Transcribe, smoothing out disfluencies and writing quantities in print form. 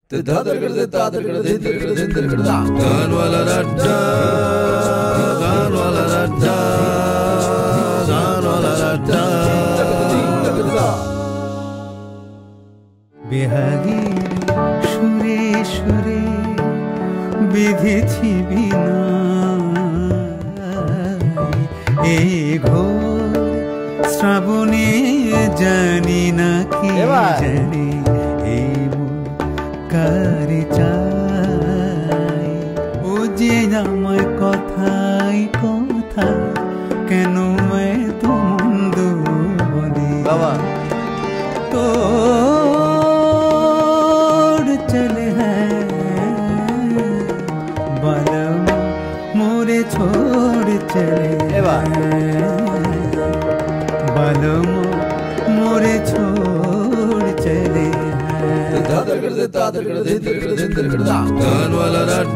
বেহাগী সুরে সুরে বেঁধেছি বিনা এই ঘোর শ্রাবণে জানি না কি জানি এই কারে চাই ও যে আমায় কথায় কথায় কেন এত মন্দ বলে বাবা তো चले हैं बालम मोरे छोड़ चले बालम मोरे छोड़ चले हैं